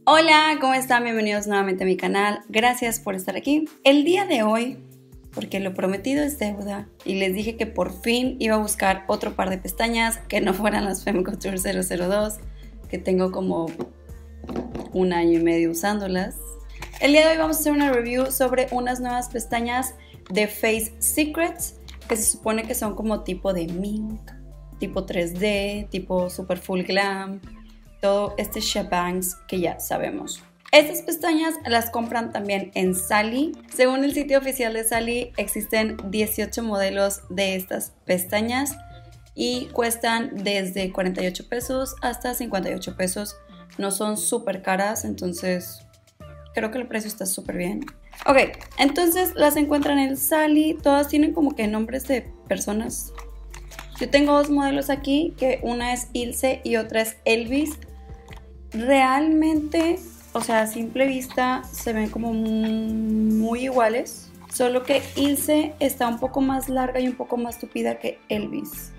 Hola, ¿cómo están? Bienvenidos nuevamente a mi canal. Gracias por estar aquí. El día de hoy, porque lo prometido es deuda, y les dije que por fin iba a buscar otro par de pestañas que no fueran las Femme Couture 002, que tengo como un año y medio usándolas. El día de hoy vamos a hacer una review sobre unas nuevas pestañas de Face Secrets, que se supone que son como tipo de mink, tipo 3D, tipo super full glam, todo este shebangs que ya sabemos. Estas pestañas las compran también en Sally. Según el sitio oficial de Sally, existen 18 modelos de estas pestañas y cuestan desde 48 pesos hasta 58 pesos. No son súper caras, entonces creo que el precio está súper bien. Ok, entonces las encuentran en Sally. Todas tienen como que nombres de personas. Yo tengo dos modelos aquí, que una es Ilse y otra es Elvis. Realmente, o sea, a simple vista se ven como muy iguales, solo que Ilse está un poco más larga y un poco más tupida que Elvis.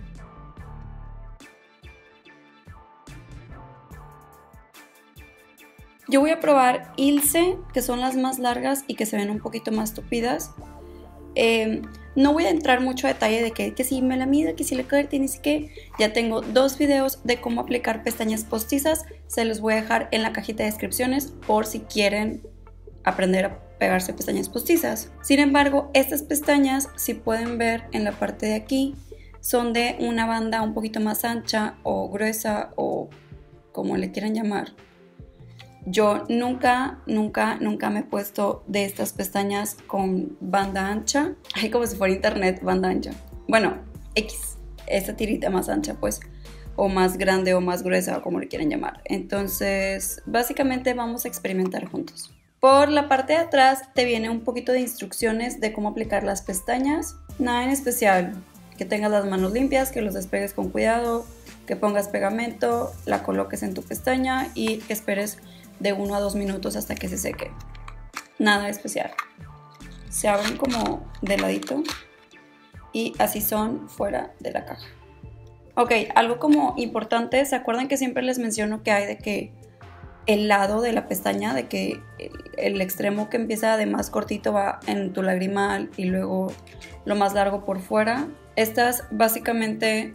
Yo voy a probar Ilse, que son las más largas y que se ven un poquito más tupidas. No voy a entrar mucho a detalle de que si me la mido, que si le queda, tienes que. Ya tengo dos videos de cómo aplicar pestañas postizas. Se los voy a dejar en la cajita de descripciones por si quieren aprender a pegarse pestañas postizas. Sin embargo, estas pestañas, si pueden ver en la parte de aquí, son de una banda un poquito más ancha o gruesa o como le quieran llamar. Yo nunca me he puesto de estas pestañas con banda ancha. Ay, como si fuera internet, banda ancha. Bueno, X, esta tirita más ancha, pues, o más grande o más gruesa, o como le quieran llamar. Entonces, básicamente vamos a experimentar juntos. Por la parte de atrás te viene un poquito de instrucciones de cómo aplicar las pestañas. Nada en especial, que tengas las manos limpias, que los despegues con cuidado, que pongas pegamento, la coloques en tu pestaña y que esperes de 1 a 2 minutos hasta que se seque. Nada especial. Se abren como de ladito y así son fuera de la caja. Ok, algo como importante, ¿se acuerdan que siempre les menciono que hay de que el lado de la pestaña, de que el extremo que empieza de más cortito va en tu lagrimal y luego lo más largo por fuera? Estas básicamente...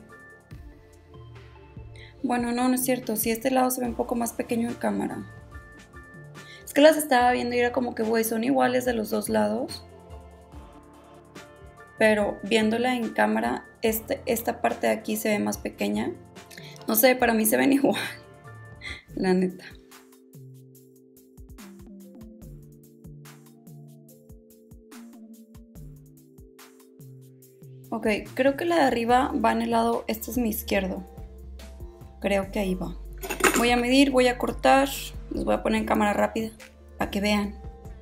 Bueno, no es cierto. Si este lado se ve un poco más pequeño en cámara. Es que las estaba viendo y era como que, güey, son iguales de los dos lados. Pero viéndola en cámara, esta parte de aquí se ve más pequeña. No sé, para mí se ven igual. La neta. Ok, creo que la de arriba va en el lado, este es mi izquierdo. Creo que ahí va. Voy a medir, voy a cortar. Los voy a poner en cámara rápida para que vean.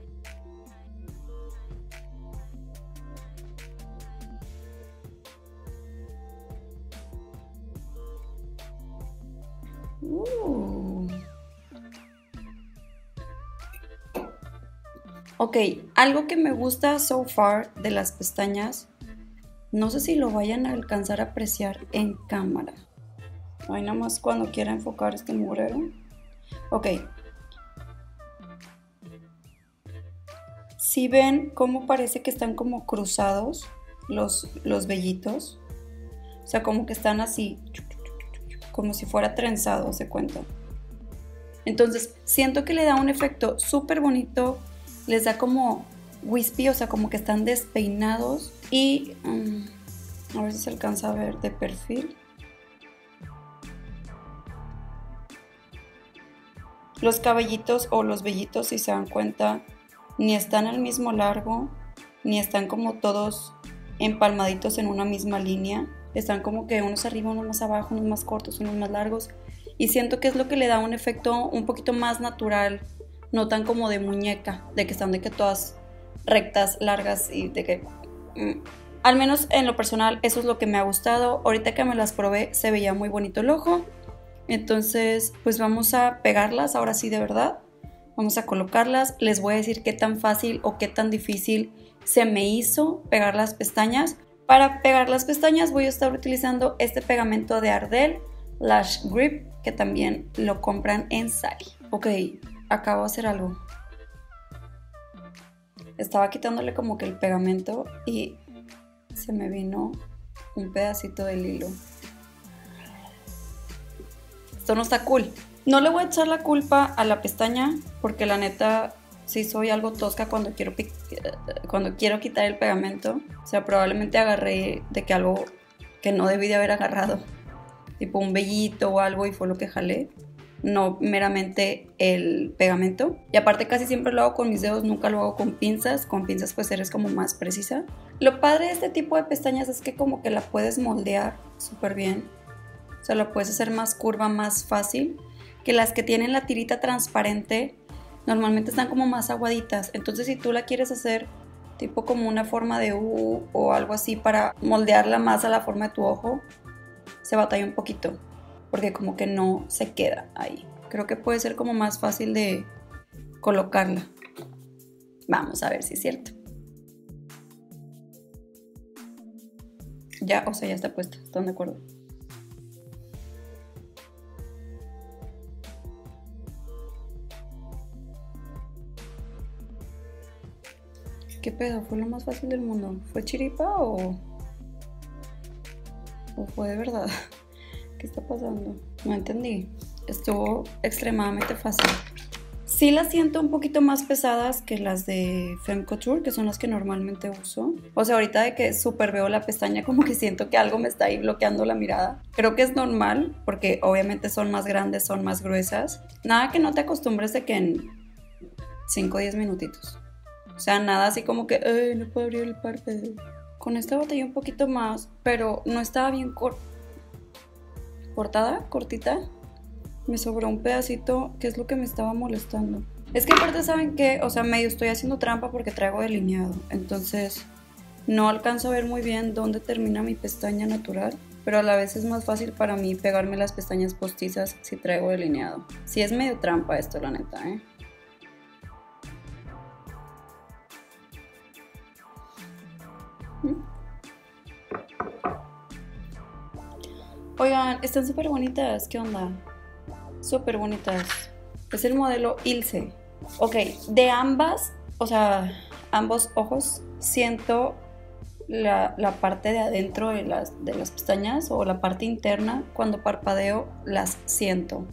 Ok, algo que me gusta so far de las pestañas, no sé si lo vayan a alcanzar a apreciar en cámara. Ay, nada más cuando quiera enfocar este mugrero. Ok. Si ven cómo parece que están como cruzados los vellitos. O sea, como que están así. Como si fuera trenzado, se cuenta. Entonces, siento que le da un efecto súper bonito. Les da como wispy, o sea, como que están despeinados. Y a ver si se alcanza a ver de perfil. Los cabellitos o los vellitos, si se dan cuenta, ni están al mismo largo, ni están como todos empalmaditos en una misma línea. Están como que unos arriba, unos más abajo, unos más cortos, unos más largos. Y siento que es lo que le da un efecto un poquito más natural, no tan como de muñeca, de que están de que todas rectas, largas y de que... al menos en lo personal eso es lo que me ha gustado. Ahorita que me las probé se veía muy bonito el ojo. Entonces, pues vamos a pegarlas, ahora sí de verdad. Vamos a colocarlas. Les voy a decir qué tan fácil o qué tan difícil se me hizo pegar las pestañas. Para pegar las pestañas voy a estar utilizando este pegamento de Ardell Lash Grip, que también lo compran en Sally. Ok, acabo de hacer algo. Estaba quitándole como que el pegamento y se me vino un pedacito del hilo. Esto no está cool. No le voy a echar la culpa a la pestaña porque la neta sí soy algo tosca cuando quiero quitar el pegamento. O sea, probablemente agarré de que algo que no debí de haber agarrado, tipo un vellito o algo, y fue lo que jalé, no meramente el pegamento. Y aparte casi siempre lo hago con mis dedos, nunca lo hago con pinzas. Con pinzas pues eres como más precisa. Lo padre de este tipo de pestañas es que como que la puedes moldear súper bien. O sea, la puedes hacer más curva, más fácil. Que las que tienen la tirita transparente normalmente están como más aguaditas. Entonces si tú la quieres hacer tipo como una forma de U o algo así para moldearla más a la forma de tu ojo, se batalla un poquito porque como que no se queda ahí. Creo que puede ser como más fácil de colocarla. Vamos a ver si es cierto. Ya, o sea, ya está puesta, ¿están de acuerdo? ¿Qué pedo? ¿Fue lo más fácil del mundo? ¿Fue chiripa o fue de verdad? ¿Qué está pasando? No entendí. Estuvo extremadamente fácil. Sí las siento un poquito más pesadas que las de Femme Couture, que son las que normalmente uso. O sea, ahorita de que súper veo la pestaña, como que siento que algo me está ahí bloqueando la mirada. Creo que es normal, porque obviamente son más grandes, son más gruesas. Nada que no te acostumbres de que en 5 o 10 minutitos. O sea, nada así como que, ay, no puedo abrir el párpado. Con esta batallé un poquito más, pero no estaba bien cortita. Me sobró un pedacito, que es lo que me estaba molestando. Es que aparte, ¿saben qué? O sea, medio estoy haciendo trampa porque traigo delineado. Entonces, no alcanzo a ver muy bien dónde termina mi pestaña natural. Pero a la vez es más fácil para mí pegarme las pestañas postizas si traigo delineado. Sí es medio trampa esto, la neta, ¿eh? Oigan, están súper bonitas. ¿Qué onda? Súper bonitas. Es el modelo Ilse. Ok, de ambas, o sea, ambos ojos, siento la parte de adentro de las pestañas o la parte interna. Cuando parpadeo las siento.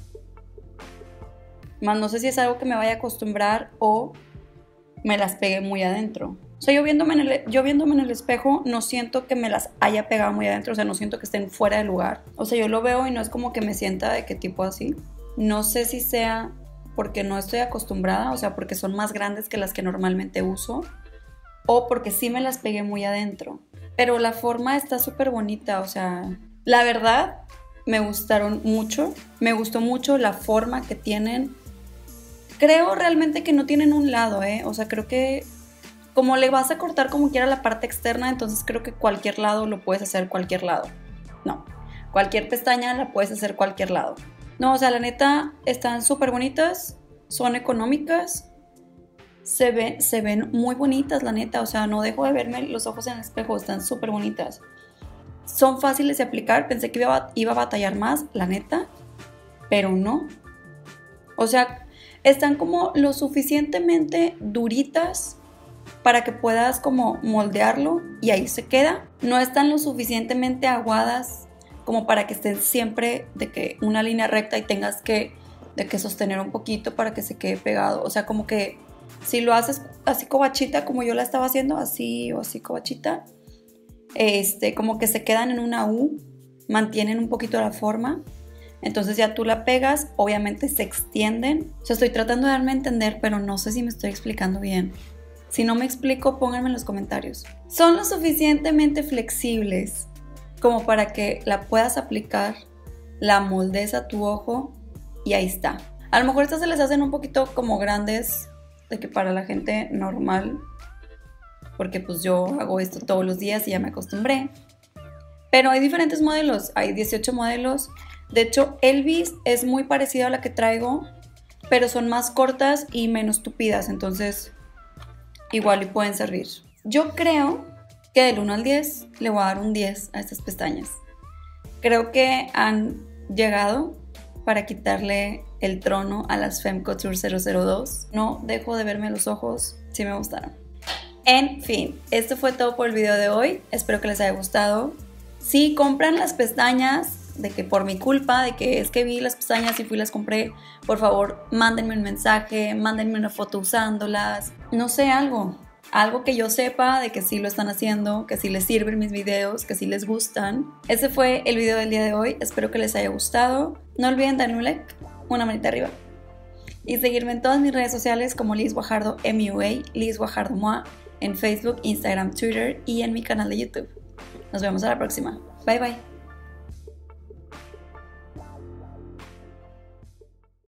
Más no sé si es algo que me vaya a acostumbrar o me las pegué muy adentro. O sea, yo viéndome en el espejo no siento que me las haya pegado muy adentro. O sea, no siento que estén fuera de lugar. O sea, yo lo veo y no es como que me sienta de qué tipo así. No sé si sea porque no estoy acostumbrada, o sea, porque son más grandes que las que normalmente uso, o porque sí me las pegué muy adentro. Pero la forma está súper bonita, o sea, la verdad me gustaron mucho. Me gustó mucho la forma que tienen. Creo realmente que no tienen un lado, o sea, creo que como le vas a cortar como quiera la parte externa, entonces creo que cualquier lado lo puedes hacer cualquier lado. No, cualquier pestaña la puedes hacer cualquier lado. No, o sea, la neta, están súper bonitas, son económicas, se ven muy bonitas, la neta. O sea, no dejo de verme los ojos en el espejo, están súper bonitas. Son fáciles de aplicar, pensé que iba a batallar más, la neta, pero no. O sea, están como lo suficientemente duritas para que puedas como moldearlo y ahí se queda. No están lo suficientemente aguadas como para que estén siempre de que una línea recta y tengas que sostener un poquito para que se quede pegado. O sea, como que si lo haces así cobachita como yo la estaba haciendo, así o así cobachita, como que se quedan en una U, mantienen un poquito la forma. Entonces ya tú la pegas, obviamente se extienden. O sea, estoy tratando de darme a entender, pero no sé si me estoy explicando bien. Si no me explico, pónganme en los comentarios. Son lo suficientemente flexibles como para que la puedas aplicar, la moldes a tu ojo y ahí está. A lo mejor estas se les hacen un poquito como grandes, de que para la gente normal, porque pues yo hago esto todos los días y ya me acostumbré. Pero hay diferentes modelos, hay 18 modelos. De hecho, Elvis es muy parecida a la que traigo, pero son más cortas y menos tupidas, entonces igual y pueden servir. Yo creo que del 1 al 10 le voy a dar un 10 a estas pestañas. Creo que han llegado para quitarle el trono a las Femme Couture 002. No dejo de verme a los ojos, sí me gustaron. En fin, esto fue todo por el video de hoy. Espero que les haya gustado. Si compran las pestañas, de que por mi culpa, de que es que vi las pestañas y fui y las compré, por favor, mándenme un mensaje, mándenme una foto usándolas. No sé, algo que yo sepa de que sí lo están haciendo, que sí les sirven mis videos, que sí les gustan. Ese fue el video del día de hoy. Espero que les haya gustado. No olviden darme un like, una manita arriba. Y seguirme en todas mis redes sociales como Liz Guajardo MUA, Liz Guajardo MOA, en Facebook, Instagram, Twitter y en mi canal de YouTube. Nos vemos a la próxima. Bye bye.